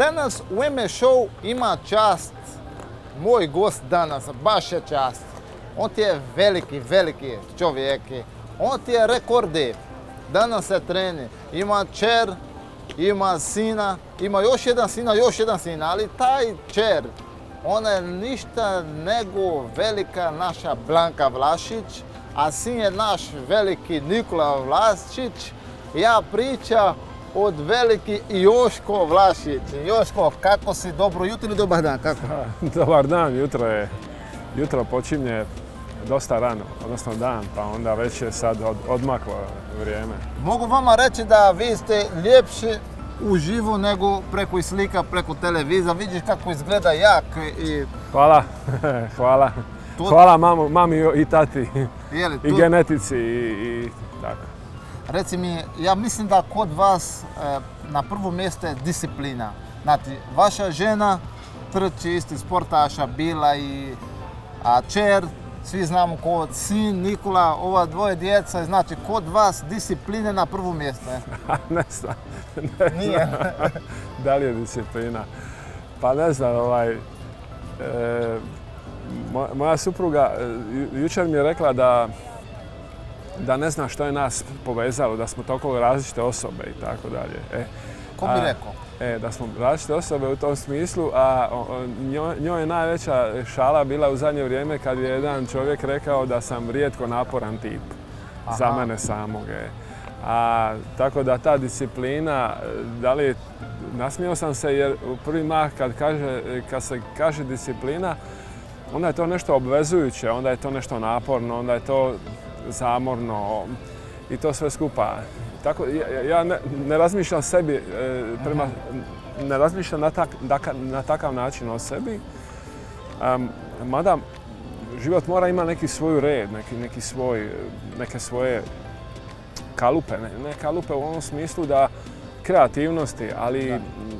danas u ime show ima čast, moj gost danas, baš je čast. On ti je veliki čovjek. On ti je rekorder. Danas se treni. Ima čer, ima sina, ima još jedan sin, ali taj čer, ona je ništa nego velika naša Blanka Vlašić, a sin je naš veliki Nikola Vlašić. Ja pričam od veliki Joško Vlašić. Joško, kako si? Dobro jutro ili dobar dan? Kako? Dobar dan, jutro počinje dosta rano, odnosno dan, pa onda već je sad odmaklo vrijeme. Mogu vama reći da vi ste ljepši uživo nego preko slika, preko televizora. Vidiš kako izgleda jak i... Hvala, hvala. Hvala mami i tati, i genetici i tako. Reci mi, ja mislim da kod vas na prvo mjesto je disciplina. Znači, vaša žena trči isti sportaša, bila i čer, svi znamo kod sin, Nikola, ova dvoje djeca, znači kod vas discipline na prvo mjesto. Ne znam. Nije. Da li je disciplina? Pa ne znam, moja supruga jučer mi je rekla da ne zna što je nas povezalo, da smo toliko različite osobe i tako dalje. Ko bi rekao? Da smo različite osobe u tom smislu, a njoj je najveća šala bila u zadnje vrijeme kad je jedan čovjek rekao da sam rijetko naporan tip za mene samog. Tako da ta disciplina, nasmijao sam se jer u prvi mah kad se kaže disciplina, onda je to nešto obvezujuće, onda je to nešto naporno, onda je to zamorno i to sve skupa. Tako, ja ne razmišljam sebi, ne razmišljam na takav način o sebi, mada život mora imati neki svoj red, neke svoje kalupe, ne kalupe u onom smislu da kreativnosti, ali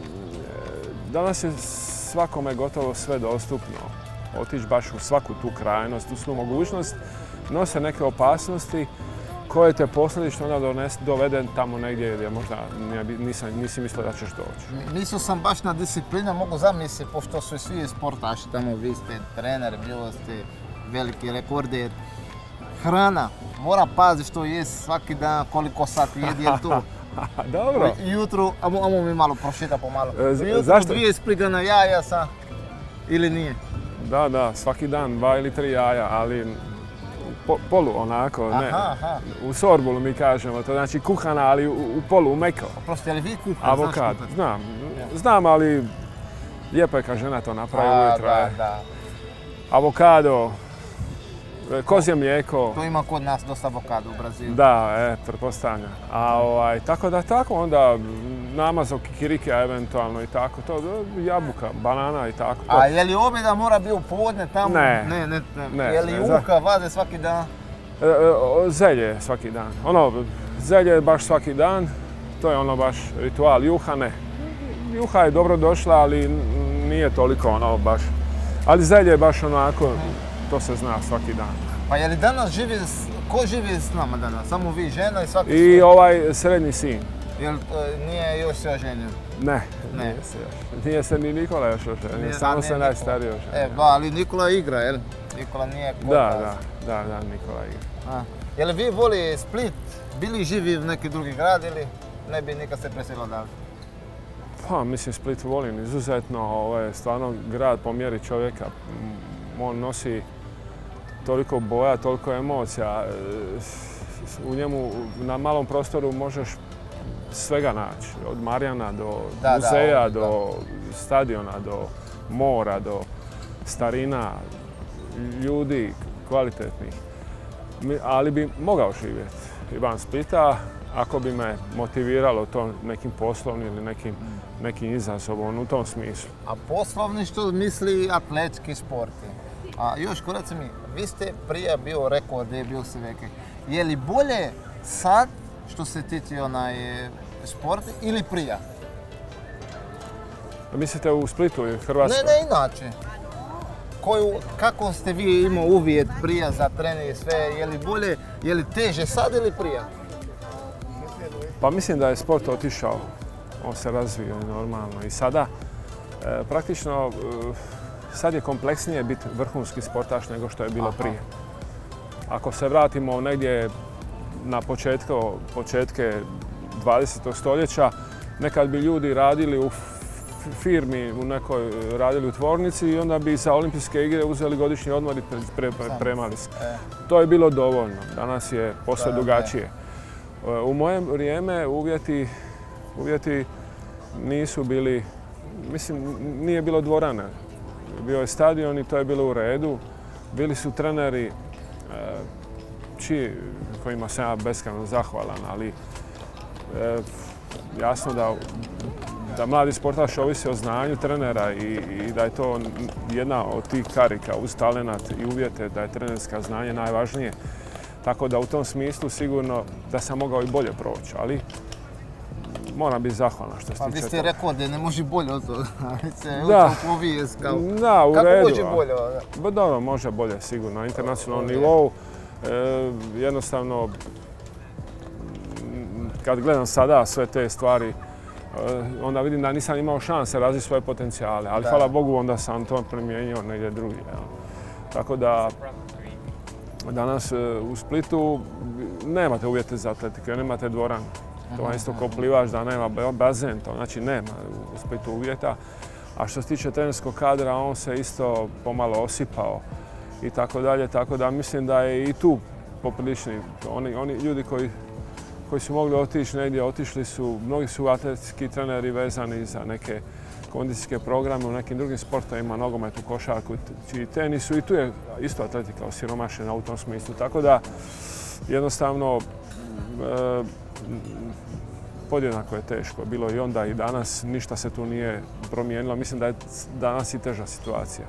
danas je svakome gotovo sve dostupno. Otići baš u svaku tu krajnost, u svu mogućnost, nose neke opasnosti koje te posljedično onda dovede tamo negdje gdje možda nisi mislio da ćeš doći. Mislio sam baš na disciplinu, mogu zamisliti, pošto su svi sportaši tamo, vi ste trener, bili ste veliki rekorder. Hrana, mora paziti što jest svaki dan, koliko sati jedi, je to? Dobro. Jutro, ajmo mi malo prošeta pomalo. Jutro 2 sprigana jaja sa, ili nije? Da, svaki dan 2 ili 3 jaja, ali polu onako, ne. U sorbulu mi kažemo, to znači kuhana, ali u polu, u meko. Prosti, ali vi kuhate? Avokad, znam, ali lijepo je kad žena to napravi ujutro. Avokado, kozje mlijeko. To ima kod nas dosta avokado u Brazilu. Da, pretpostavljam. Tako da onda namaz od kikirikija eventualno i tako, to jabuka, banana i tako. A je li objeda mora biti u podne tamo? Ne. Je li juha vaze svaki dan? Zelje svaki dan. Zelje je baš svaki dan, to je baš ritual. Juha ne. Juha je dobro došla, ali nije toliko baš. Ali zelje je baš onako, to se zna svaki dan. Pa je li danas ko živi s nama danas? Samo vi, žena i svaki I srednji sin. Jel nije još se oženio? Ne, nije se još. Nije se ni Nikola još oženio, samo se najstariji oženio. Ali Nikola igra, jel? Nikola nije kod vas. Da, Nikola igra. Jel vi voli Split? Bili živi u neki drugi grad ili ne bi nikad se preselio dalje? Pa, mislim, Split volim izuzetno. Ovo je stvarno grad po mjeri čovjeka. On nosi toliko boja, toliko emocija. U njemu na malom prostoru možeš svega naći. Od Marjana do muzeja, do stadiona, do mora, do starina, ljudi kvalitetnih. Ali bi mogao živjeti i van Splita ako bi me motiviralo to nekim poslovnim ili nekim izazovom u tom smislu. A poslovni što misli atletski sport? A Joško, reci mi, vi ste prije bio rekord, bio si neki. Je li bolje sad što se tiče sport ili prije? Mislite u Splitu i Hrvatskoj? Ne, inače. Kako ste vi imali uvjet prije za trening i sve, je li teže sad ili prije? Pa mislim da je sport otišao, on se razvio normalno i sada praktično sad je kompleksnije biti vrhunski sportaš nego što je bilo prije. Ako se vratimo negdje na početke 20. stoljeća, nekad bi ljudi radili u firmi, radili u tvornici i onda bi za olimpijske igre uzeli godišnji odmor i pripremali se. To je bilo dovoljno. Danas je posve drugačije. U moje vrijeme uvjeti nisu bili, mislim, nije bilo dvorane. Bio je stadion i to je bilo u redu. Bili su treneri kojima sam ja beskrajno zahvalan, ali jasno da mladi sportaš ovisi o znanju trenera i da je to jedna od tih karika uz talenat i uvjete, da je trenerska znanje najvažnije. Tako da u tom smislu sigurno da sam mogao i bolje proći, ali moram biti zahvalan što se tiče toga. Pa vi ste rekao da ne može bolje od toga. Da, u redu. Kako može bolje? Dobro, može bolje sigurno. Na internacionalnom nivou jednostavno kad gledam sada sve te stvari, onda vidim da nisam imao šanse razviti svoje potencijale, ali hvala Bogu onda sam to primijenio negdje drugdje. Tako da danas u Splitu nemate uvjete za atletiku, jer nemate dvoranu. To je isto kao plivač da nema bazen, to znači nema u Splitu uvjeta. A što se tiče trenerskog kadra, on se isto pomalo osipao i tako dalje, tako da mislim da je i tu poprilični. Oni ljudi koji su mogli otići negdje, otišli su, mnogi su atletski treneri vezani za neke kondicijske programe u nekim drugim sportovima, nogometu, košarku i tenisu i tu je isto atletika osiromašena u tom smislu. Tako da jednostavno podjednako je teško. Bilo i onda i danas, ništa se tu nije promijenilo. Mislim da je danas i teža situacija.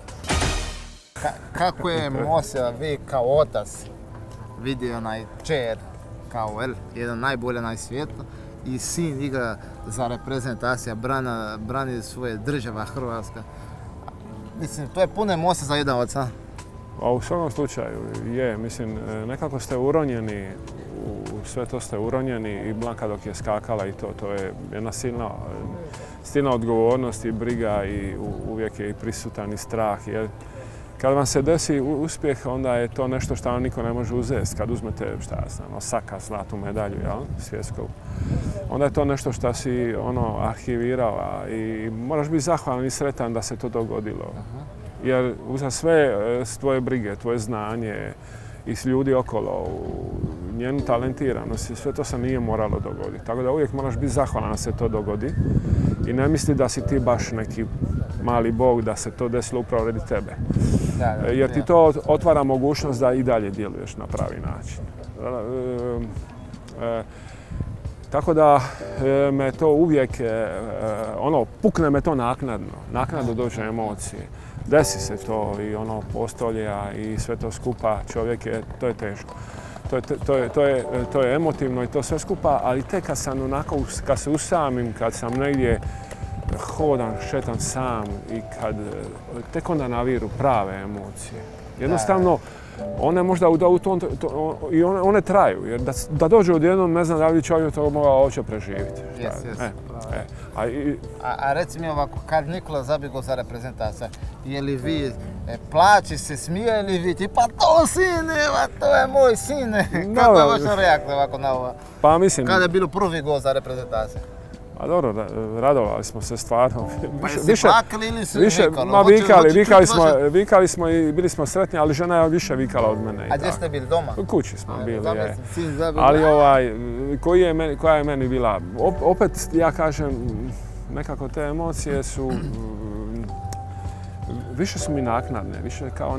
Kako je emocija vi kao otac vidi onaj čer kao jedan najbolji na svijetu i sin igra za reprezentaciju, brani svoje država Hrvatska. Mislim, to je puno emocija za jedan oca. U svakom slučaju je, mislim, nekako ste uronjeni, u sve to ste uronjeni i Blanka dok je skakala i to je jedna silna odgovornost i briga i uvijek je i prisutan i strah. Jer kad vam se desi uspjeh, onda je to nešto što vam niko ne može uzeti. Kad uzmete, šta ja znam, Osaka, zlatnu medalju, svjetsku, onda je to nešto što si arhivirao i moraš biti zahvalan i sretan da se to dogodilo. Jer uza sve tvoje brige, tvoje znanje i s ljudi okolo, njenu talentiranost, sve to se nije moralo dogoditi. Tako da uvijek moraš biti zahvalan da se to dogodi i ne misli da si ti baš neki mali bog da se to desilo upravo radi tebe. Jer ti to otvara mogućnost da i dalje djeluješ na pravi način. Tako da me to uvijek, pukne me to naknadno. Naknadno dođe emocije. Desi se to i postolja i sve to skupa, to je teško. To je emotivno i to sve skupa, ali tek kad se usamim, kad sam negdje hodam, šetam sam i tek onda naviru prave emocije. Jednostavno, one možda i one traju, jer da dođe odjednom, ne znam da li čovjek to mogao uopće preživjeti. A reci mi ovako, kad Nikola zabjegao za reprezentaciju, je li vi plaći se, smije li vi ti, pa to sine, to je moj sine. Kako je vaša reakcija ovako na ovo? Pa mislim... Kada je bilo prvi gol za reprezentaciju? A dobro, radovali smo se stvarno. Pa jeste plakali ili su vikali? Vikali smo i bili smo sretni, ali žena je više vikala od mene. A gdje ste bili, doma? U kući smo bili, ali koja je meni bila? Opet, ja kažem, nekako te emocije su, više su mi naknadne, više kao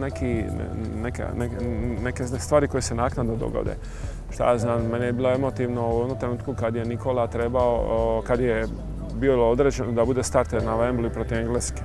neke stvari koje se naknadno dogode. Šta ja znam, meni je bilo emotivno u onom trenutku kad je Nikola trebao, kad je bilo određeno da bude starter na Wembley protiv Engleske.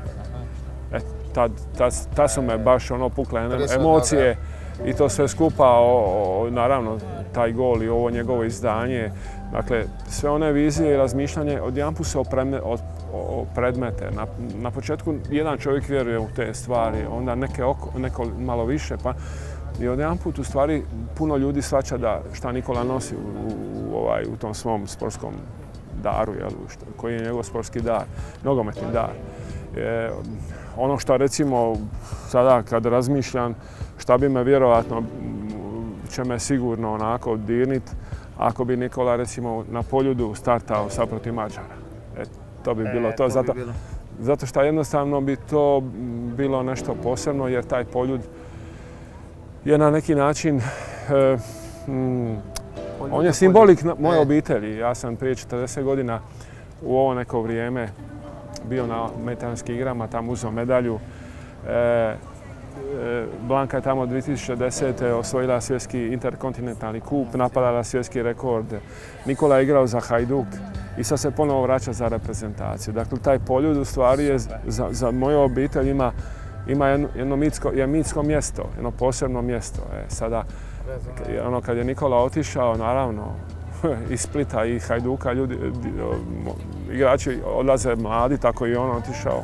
Tad su me baš pukle emocije i to sve skupa, naravno taj gol i ovo njegovo izdanje. Dakle, sve one vizije i razmišljanje odjedanput se predmete. Na početku jedan čovjek vjeruje u te stvari, onda neko malo više, pa i odjedanput u stvari puno ljudi shvaća da šta Nikola nosi u tom svom sportskom daru, koji je njegov sportski dar, nogometni dar. Ono što recimo sada kad razmišljam, šta bi me vjerojatno, će me sigurno onako dirnit, ako bi Nikola recimo na Poljudu startao sa protiv Mađara. To bi bilo to. Zato što jednostavno bi to bilo nešto posebno, jer taj Poljud je na neki način, on je simbolik moje obitelji. Ja sam prije 40 godina u ovo neko vrijeme bio na Mediteranskim igrama, tamo uzeo medalju. Blanka je tamo 2010. osvojila svjetski interkontinentalni kup, napadala svjetski rekord. Nikola je igrao za Hajduk i sad se ponovo vraća za reprezentaciju. Dakle, taj Poljud u stvari je za moju obitelj ima jedno mitsko mjesto, jedno posebno mjesto. Sada, kad je Nikola otišao, naravno, iz Splita i Hajduka, igrači odlaze mladi, tako i on otišao.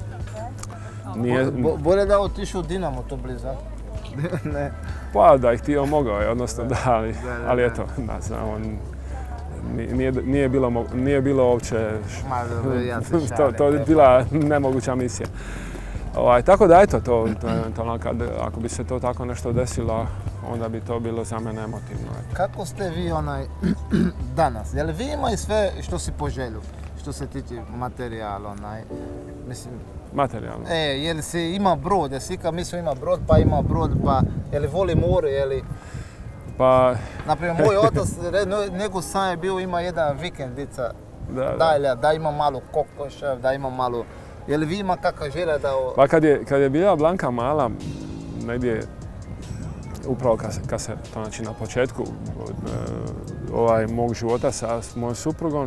Bolje da otišao u Dinamo, to blizu. Pa da ih htio mogao je, odnosno da, ali eto, da znam, nije bilo uopće, to je bila nemoguća misija. Tako da eto, to eventualno ako bi se to tako nešto desilo, onda bi to bilo za mene emotivno. Kako ste vi danas? Je li vi imali sve što si poželju? Što se tiče materijala, mislim... Materijalno? Je li si ima brod? Jesi ikad mislio ima brod, pa ima brod, pa je li voli more, je li... Pa... Naprimjer, moj otac, nego sam je bio, ima jedan vikendica, da ima malo kokoša, da ima malo... Je li vi ima kakva želja da... Pa kad je bila Blanka mala, negdje, upravo kad se, to znači na početku mog života sa mojom suprugom,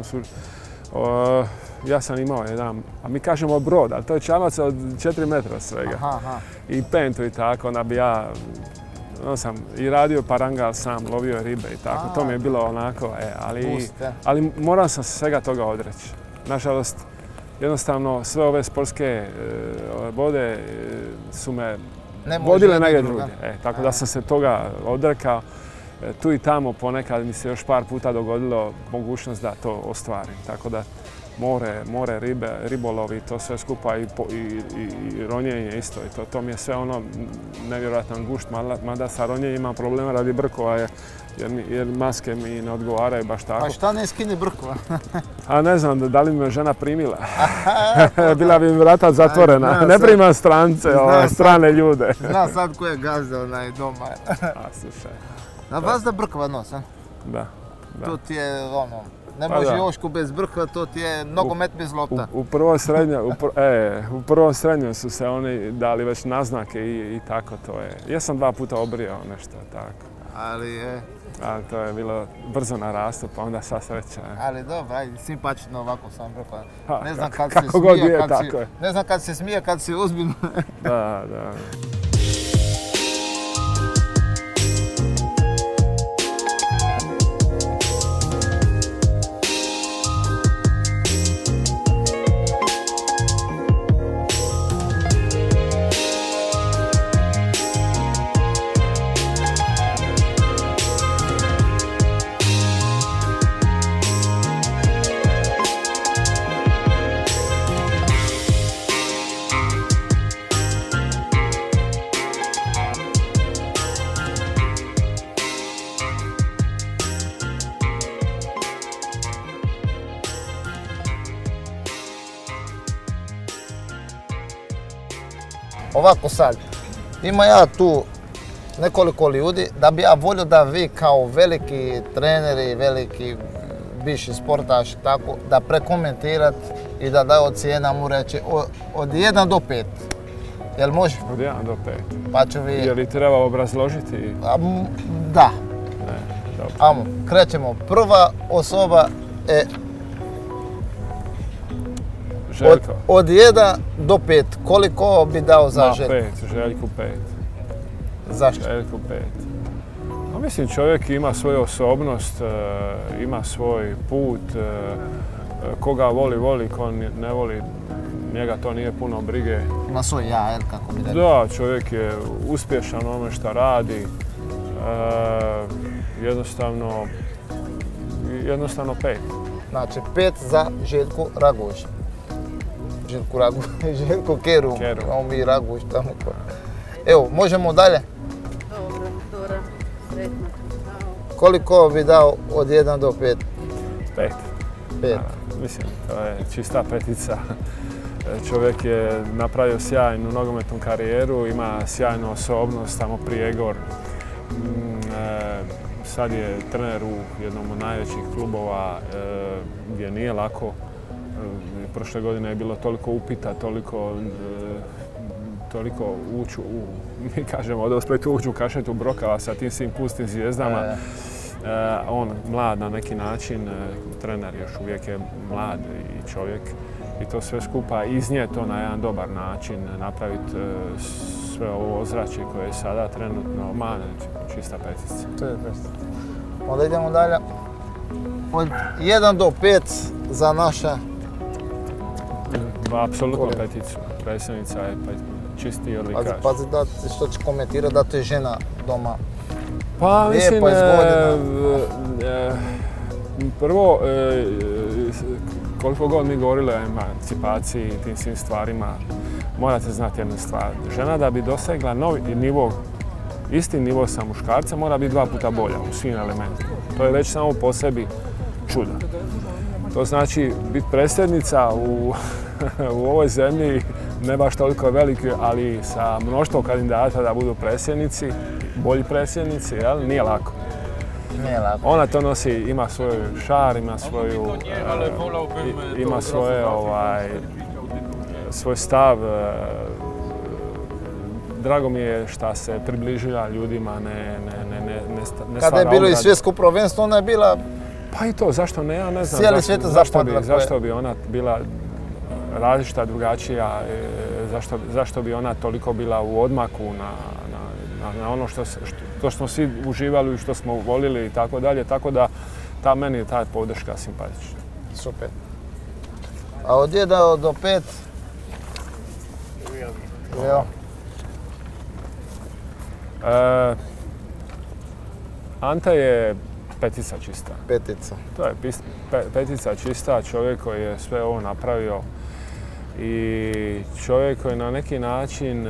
ja sam imao jedan, a mi kažemo brod, ali to je čamac od 4 metra svega. I pentu i tako, onda bi ja, sam i radio parangal sam, lovio ribe i tako, to mi je bilo onako, ali morao sam se svega toga odreći. Nažalost, jednostavno sve ove sportske vode su me vodile negdje drugdje. Tako da sam se toga odrekao. Tu i tamo ponekad mi se još par puta dogodilo mogućnost da to ostvarim. Tako da more, ribe, ribolovi, to sve skupa i ronjenje isto. To mi je sve ono nevjerojatan gušt, mada sa ronjenjem imam problema radi brkova jer maske mi ne odgovaraju baš tako. A šta ne skini brkova? A ne znam, da li mi me žena primila. Bila bi mi vrata zatvorena. Ne primam strance, strane ljude. Zna sad ko je gazda doma. A slušaj. Na vas da brkova nos, a? Da. To ti je ne može Joško bez brkova, to ti je nogomet bez lopta. U prvom srednjem su se oni dali već naznake i tako to je. Ja sam 2 puta obrio nešto tako. Ali to je bilo brzo na rastu, pa onda sva sreća. Ali dobro, ajde, simpatično ovako sam brkova. Ne znam kad se smije, kad si ozbiljno. Da. Ovako sad, ima ja tu nekoliko ljudi da bi ja volio da vi kao veliki treneri, veliki bivši sportaš, tako, da prekomentirate i da daju ocjenama reći od 1 do 5. Jel može? Od 1 do 5. Pa ću vi... Je li treba obrazložiti? Da. Ne, dobro. Amo, krećemo. Prva osoba je... Željko. Od 1 do 5, koliko bi dao za Željko? 5, Željku 5. Zašto? Željku 5. No, mislim, čovjek ima svoju osobnost, ima svoj put, koga voli, ko ne voli, njega to nije puno brige. Ima svoj ja, kako bi rekao. Da, čovjek je uspješan u onome što radi, jednostavno 5. Znači 5 za Željku Raguž. Željko Keru. On mi Raguš tamo. Evo, možemo dalje? Dobro, sretno. Koliko bi dao od 1 do 5? 5. 5. Mislim, to je čista petica. Čovjek je napravio sjajnu nogometnu karijeru, ima sjajnu osobnost, tamo Prijegor. Sad je trener u jednom od najvećih klubova gdje nije lako. Prošle godine je bilo toliko upita, toliko ući u, mi kažemo od Splitu ući u kašetu Brokava sa tim svim pustim zvijezdama. On mlad na neki način, trener još uvijek je mlad i čovjek i to sve skupa iznijeti to na jedan dobar način, napraviti sve ovo ozračje koje je sada trenutno čista petica. To je petica. Onda idemo dalje. Od 1 do 5 za naše... Apsolutno peticu. Predsjednica je čisti odlikaš. Pazi da što će komentirati da te žena doma pa mislim, prvo, koliko god mi govorili o emancipaciji i tim svim stvarima, morate znati jednu stvar. Žena da bi dosegla novi nivo, isti nivo sa muškarcem, mora biti 2 puta bolja u svim elementima. To je već samo po sebi čudo. To znači biti predsjednica u ovoj zemlji, ne baš toliko veliki, ali sa mnoštvo kandidata da budu predsjednici, bolji predsjednici, jel? Nije lako. Nije lako. Ona to nosi, ima svoj šar, ima svoj stav. Drago mi je što se približila ljudima, ne stvara. Kada je bilo i svjetsko prvenstvo, ona je bila... Pa i to, zašto ne, ja ne znam. Cijeli svijet zapadla. Zašto bi ona bila različita, drugačija, zašto bi ona toliko bila u odmaku na ono što smo svi uživali i što smo volili i tako dalje. Tako da meni je ta podrška simpatična. Super. A od 1 do 5? Evo. Ante je petica čista. Petica. To je petica čista, čovjek koji je sve ovo napravio i čovjek koji na neki način,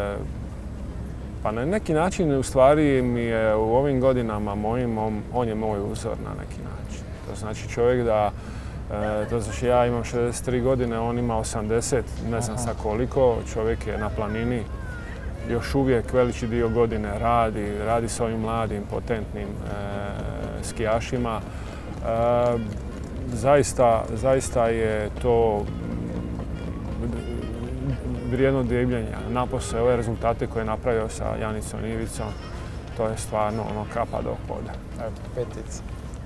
pa na neki način u stvari mi je u ovim godinama mojim, on je moj uzor na neki način. To znači čovjek da, to znači ja imam 63 godine, on ima 80, ne znam sa koliko, čovjek je na planini. Još uvijek veliki dio godine radi s ovim mladim, potentnim skijašima. Zaista je to vrijedno divljenja. Napose ove rezultate koje je napravio sa Janicom Ivicom, to je stvarno kapa do poda. Eto, petica.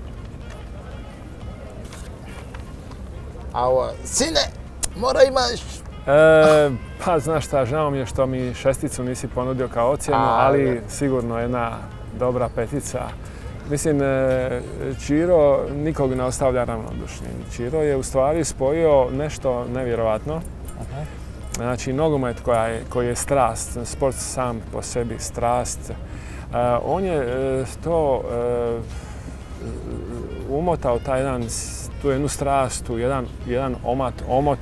A ovo, sine, mora imaš... Pa znaš šta, žao mi je što mi 6 nisi ponudio kao ocjenu, ali sigurno jedna dobra petica. Mislim, Čiro nikog ne ostavlja ravnodušnim. Čiro je u stvari spojio nešto nevjerovatno. Znači, nogomet koji je strast, sport sam po sebi strast. On je to umotao tu jednu strast, jedan omot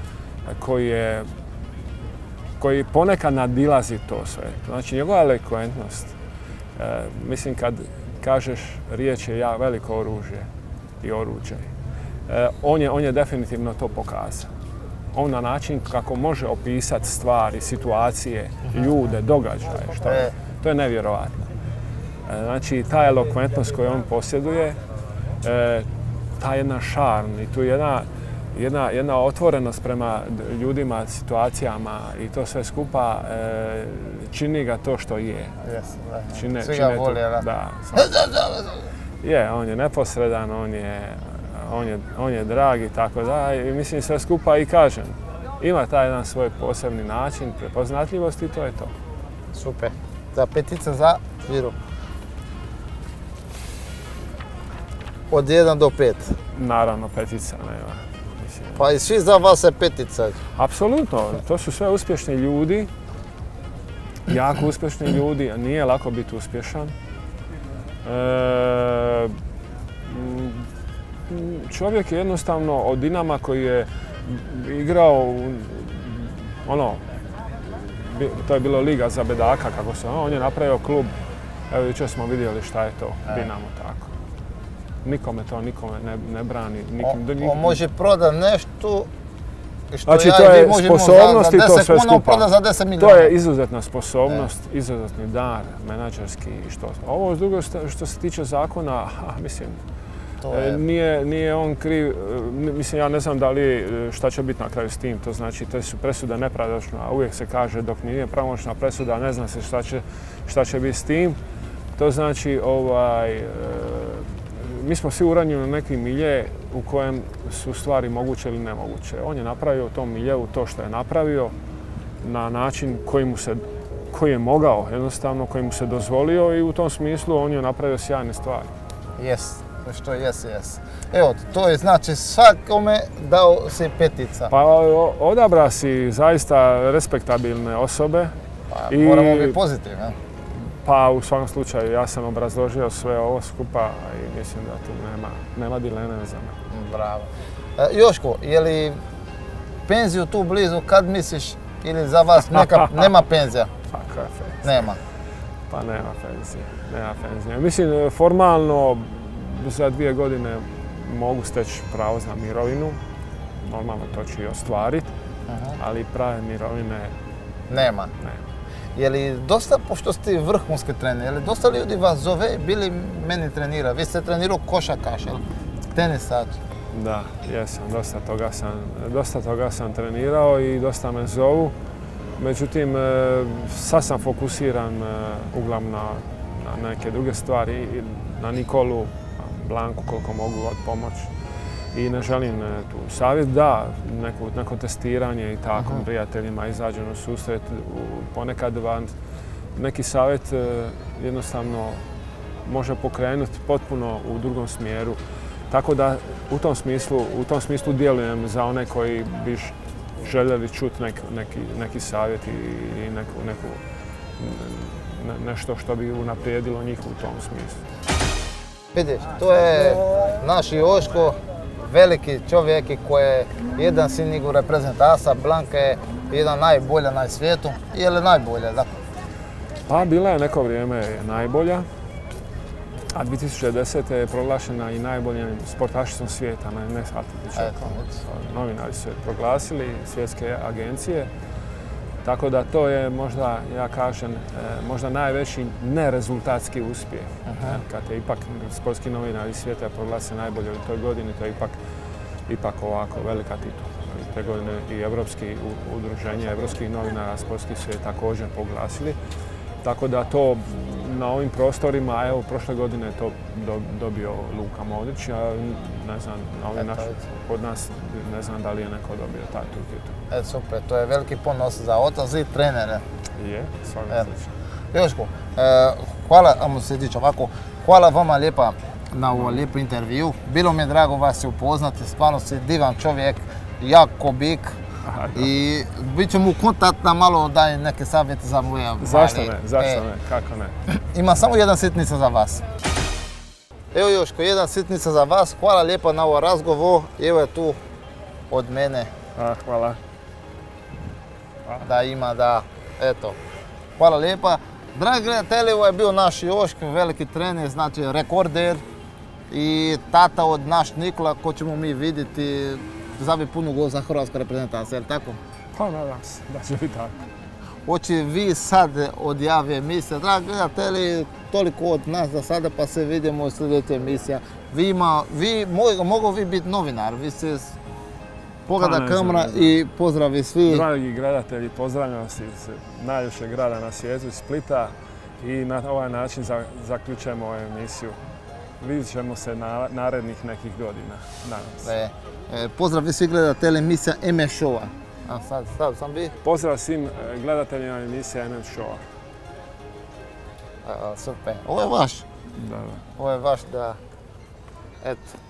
koji ponekad nadilazi to sve. Znači, njegova elokventnost, mislim kad kažeš riječ je veliko oružje i oruđe, on je definitivno to pokazao. On na način kako može opisati stvari, situacije, ljude, događaje, to je nevjerovatno. Znači, ta elokventnost koju on posjeduje, ta jedna šarm i tu jedna otvorenost prema ljudima, situacijama i to sve skupa čini ga to što je. Svi ga voli, da? Je, on je neposredan, on je drag i tako da. I mislim sve skupa i kažem, ima taj jedan svoj posebni način prepoznatljivosti i to je to. Super. Za petica za Čiru. Od 1 do 5. Naravno, petica nema. Pa i svi za vas je petica. Apsolutno, to su sve uspješni ljudi, jako uspješni ljudi, a nije lako biti uspješan. Čovjek je jednostavno od Dinama koji je igrao to je bilo Liga za bedaka, kako se on je napravio klub. Evo, jučer smo vidjeli šta je to, Dinamo tako. Nikome ne brani. On može prodati nešto što znači, ja to i vi je možemo sposobnost za i to 10 sve kuna skupa. proda za 10 milijuna. To je izuzetna sposobnost, izuzetni dar, menadžerski i što. Ovo drugo što se tiče zakona, mislim, nije on kriv, mislim, ja ne znam da li šta će biti na kraju s tim, to znači te su presude nepravomoćne, a uvijek se kaže dok nije pravomoćna presuda ne zna se šta će biti s tim. To znači, mi smo svi uranjeni u neki milje u kojem su stvari moguće ili nemoguće. On je napravio u tom miljeu to što je napravio na način koji je mogao, jednostavno, koji mu se dozvolio i u tom smislu on je napravio sjajne stvari. Jes, što jes. Evo, to je znači svakome dao si petica. Pa odabra si zaista respektabilne osobe. Pa, moramo biti pozitivni. Pa u svakom slučaju ja sam obrazložio sve ovo skupa i mislim da tu nema dileme za me. Bravo. Joško, je li penziju tu blizu, kad misliš, ili za vas nema penzija? Pa koja penzija? Nema. Pa nema penzije. Mislim, formalno za 2 godine mogu steći pravo za mirovinu. Normalno to ću i ostvariti, ali prave mirovine nema. Je li dosta, pošto ste vrhunski trener, je li dosta ljudi vas zove, bili meni trenira? Vi ste trenirao košarkaš, tenisač? Da, jesam, dosta toga sam trenirao i dosta me zovu. Međutim, sad sam fokusiran uglavnom na neke druge stvari, na Nikolu, Blanku koliko mogu od pomoć. I ne želim tu savjet, da, neko testiranje i tako, prijateljima izađem u susret, ponekad vam neki savjet jednostavno može pokrenuti potpuno u drugom smjeru. Tako da u tom smislu djelujem za one koji bi željeli čuti neki savjet i nešto što bi unaprijedilo njih u tom smislu. Vidiš, to je naš Joško, veliki čovjek koji je jedan sin u reprezentasa. Blanka je jedan najbolja na svijetu. Je li najbolja? Da? Pa bila je neko vrijeme najbolja, a 2010. je proglašena i najboljim sportašicom svijeta, ne atletičarkom. Novinari su je proglasili, svjetske agencije. Tako da to je možda, ja kažem, možda najveći nerezultatski uspjeh. Kad je ipak sportski novinari svijeta proglase najbolje u toj godini, to je ipak ovako velika titula. Te godine i evropski udruženje evropskih novinara sportskih su je također proglasili. Tako da to na ovim prostorima, evo prošle godine je to dobio Luka Modrić, a ne znam, kod nas ne znam da li je neko dobio taj titul. Super, to je veliki ponos za otac i trenere. Je, svakako slično. Joško, hvala, ajmo se dići ovako, hvala vama lijepa na ovo lijepo intervju. Bilo mi je drago vas upoznati, stvarno si divan čovjek, jako bik. I bit ćemo u kontakt da malo daj neke savjete za moje. Zašto ne, kako ne. Ima samo jedan sitnica za vas. Evo Joško, jedan sitnica za vas. Hvala lijepo na ovo razgovor. Evo je tu od mene. Hvala. Da ima, da, eto. Hvala lijepa. Dragi gledatelji, ovo je bio naš Joško, veliki trener, znači rekorder. I tata od naš Nikola, ko ćemo mi vidjeti, zabi puno gol za hrvatsku reprezentaciju, je li tako? Pa nadam se da će biti tako. Hoće vi sad odjavi emisija. Dragi gledatelji, toliko od nas za sada, pa se vidimo u sljedećoj emisiji. Mogu vi biti novinar, vi se pogleda kamera i pozdravi svi. Dragi gledatelji, pozdravljam vas iz najljepšeg grada na svijetu, iz Splita, i na ovaj način zaključujemo ovu emisiju. Vidjet ćemo se narednih nekih godina, nadam se. Pozdrav svi gledatelji emisija MM Showa. Sad sam vi? Pozdrav svim gledateljima emisija MM Showa. Super. Ovo je vaš? Da. Ovo je vaš, da. Eto.